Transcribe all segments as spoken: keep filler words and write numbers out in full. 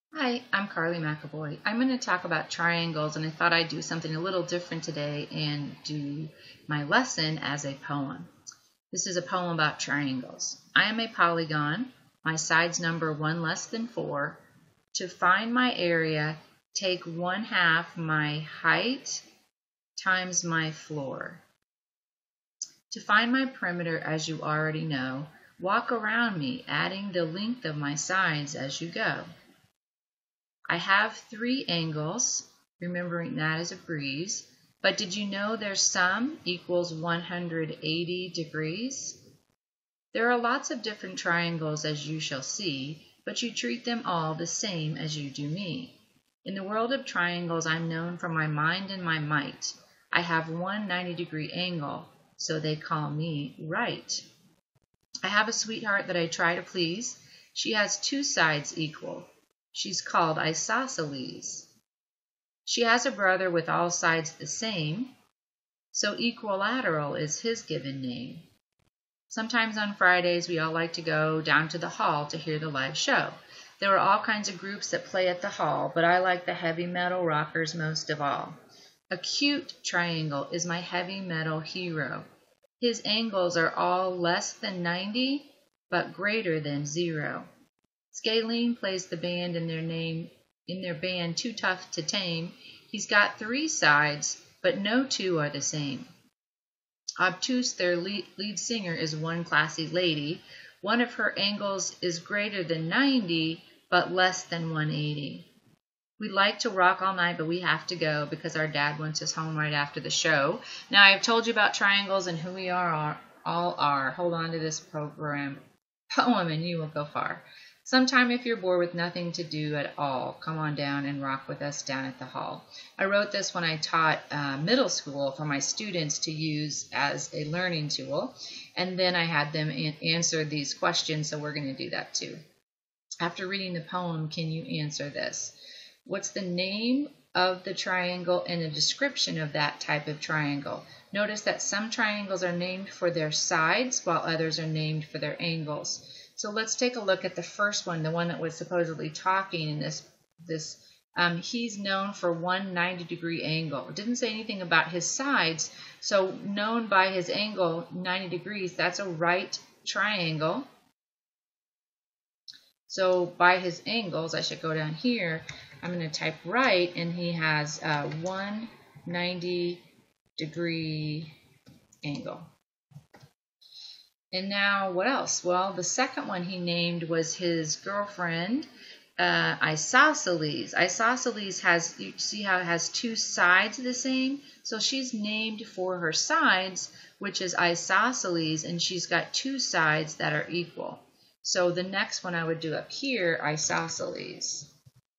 Hi, I'm Carly McAvoy. I'm going to talk about triangles, and I thought I'd do something a little different today and do my lesson as a poem. This is a poem about triangles. I am a polygon. My sides number one less than four. To find my area, take one half my height times my floor. To find my perimeter, as you already know, walk around me, adding the length of my sides as you go. I have three angles, remembering that as a breeze, but did you know their sum equals one hundred eighty degrees? There are lots of different triangles, as you shall see, but you treat them all the same as you do me. In the world of triangles, I'm known for my mind and my might. I have one ninety degree angle, so they call me right. I have a sweetheart that I try to please. She has two sides equal. She's called Isosceles. She has a brother with all sides the same, so equilateral is his given name. Sometimes on Fridays we all like to go down to the hall to hear the live show. There are all kinds of groups that play at the hall, but I like the heavy metal rockers most of all. Acute Triangle is my heavy metal hero. His angles are all less than ninety, but greater than zero. Scalene plays the band in their name in their band Too Tough to Tame. He's got three sides, but no two are the same. Obtuse, their lead, lead singer, is one classy lady. One of her angles is greater than ninety, but less than one eighty. We'd like to rock all night, but we have to go because our dad wants us home right after the show. Now, I've told you about triangles and who we are, are all are. Hold on to this program poem and you will go far. Sometime if you're bored with nothing to do at all, come on down and rock with us down at the hall. I wrote this when I taught uh, middle school for my students to use as a learning tool, and then I had them an answer these questions, so we're going to do that too. After reading the poem, can you answer this? What's the name of the triangle and a description of that type of triangle? Notice that some triangles are named for their sides while others are named for their angles. So let's take a look at the first one, the one that was supposedly talking in this. this um, he's known for one ninety degree angle. It didn't say anything about his sides, so known by his angle, ninety degrees, that's a right triangle. So by his angles, I should go down here, I'm going to type right, and he has a one ninety degree angle. And now what else? Well, the second one he named was his girlfriend, uh, Isosceles. Isosceles has, you see how it has two sides the same? So she's named for her sides, which is Isosceles, and she's got two sides that are equal. So the next one I would do up here, Isosceles.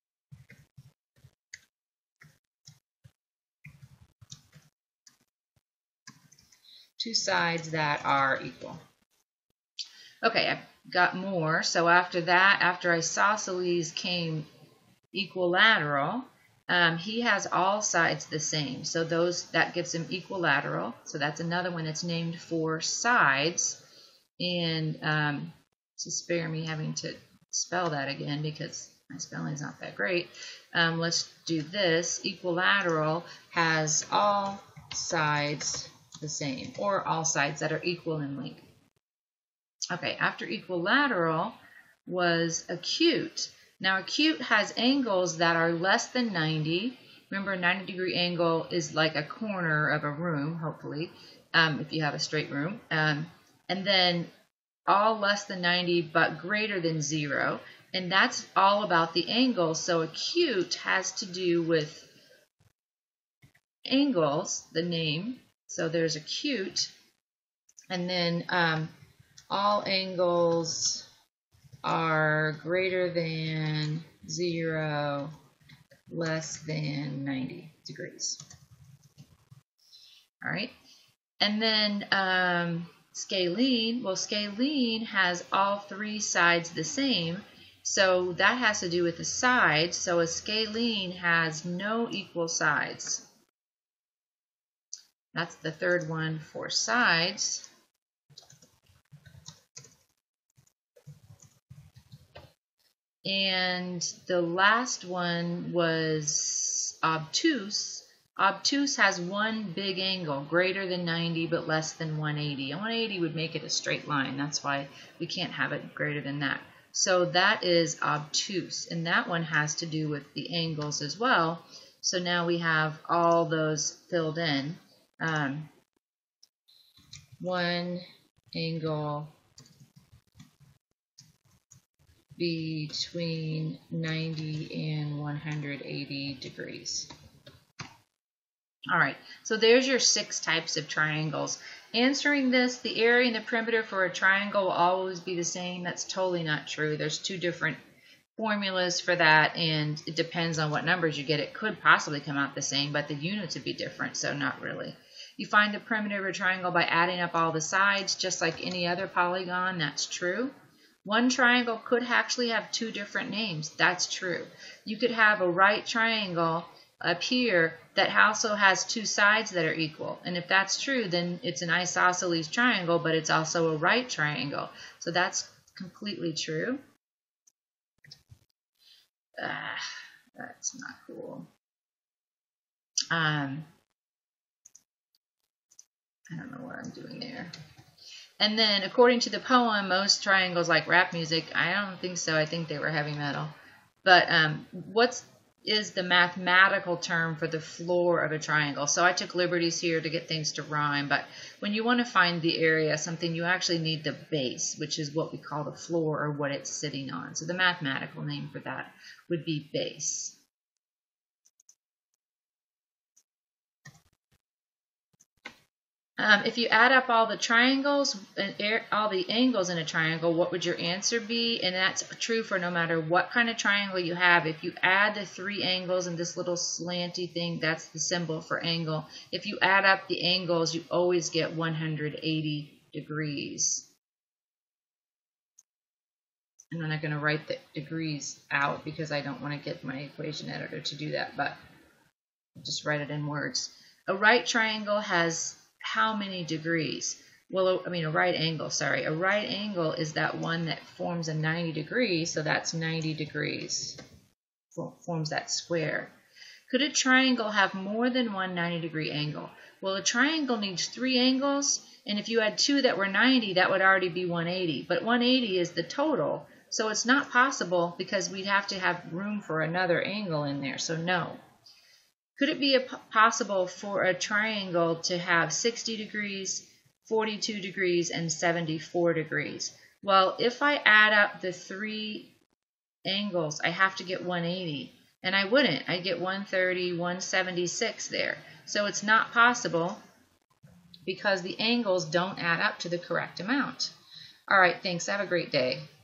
Two sides that are equal. Okay, I've got more. So after that, after Isosceles came equilateral, um, he has all sides the same. So those that gives him equilateral. So that's another one that's named for sides. And um, to spare me having to spell that again because my spelling's not that great, um, let's do this. Equilateral has all sides the same, or all sides that are equal in length. Okay, after equilateral was acute. Now acute has angles that are less than ninety. Remember, a ninety degree angle is like a corner of a room, hopefully, um, if you have a straight room. Um, and then all less than ninety but greater than zero. And that's all about the angle. So acute has to do with angles, the name. So there's acute. And then um, all angles are greater than zero, less than ninety degrees. All right. And then um, scalene, well, scalene has all three sides the same. So that has to do with the sides. So a scalene has no equal sides. That's the third one for sides. And the last one was obtuse. Obtuse has one big angle, greater than ninety but less than one eighty. And one eighty would make it a straight line. That's why we can't have it greater than that. So that is obtuse. And that one has to do with the angles as well. So now we have all those filled in. Um, one angle between ninety and one hundred eighty degrees. All right, so there's your six types of triangles. Answering this, the area and the perimeter for a triangle will always be the same. That's totally not true. There's two different formulas for that, and it depends on what numbers you get. It could possibly come out the same, but the units would be different, so not really. You find the perimeter of a triangle by adding up all the sides, just like any other polygon. That's true. One triangle could actually have two different names. That's true. You could have a right triangle up here that also has two sides that are equal. And if that's true, then it's an isosceles triangle, but it's also a right triangle. So that's completely true. Ah, that's not cool. Um, I don't know what I'm doing there. And then, according to the poem, most triangles like rap music. I don't think so. I think they were heavy metal. But um, what is the mathematical term for the floor of a triangle? So I took liberties here to get things to rhyme. But when you want to find the area, something, you actually need the base, which is what we call the floor or what it's sitting on. So the mathematical name for that would be base. Um, if you add up all the triangles and all the angles in a triangle, what would your answer be? And that's true for no matter what kind of triangle you have. If you add the three angles and this little slanty thing, that's the symbol for angle. If you add up the angles, you always get one hundred eighty degrees. And I'm not going to write the degrees out because I don't want to get my equation editor to do that, but I'll just write it in words. A right triangle has how many degrees? Well, I mean a right angle, sorry. A right angle is that one that forms a ninety degrees, so that's ninety degrees, forms that square. Could a triangle have more than one ninety degree angle? Well, a triangle needs three angles, and if you had two that were ninety, that would already be one eighty. But one eighty is the total, so it's not possible because we'd have to have room for another angle in there, so no. Could it be a possible for a triangle to have sixty degrees, forty-two degrees, and seventy-four degrees? Well, if I add up the three angles, I have to get one eighty. And I wouldn't. I get one thirty, one seventy-six there. So it's not possible because the angles don't add up to the correct amount. All right, thanks. Have a great day.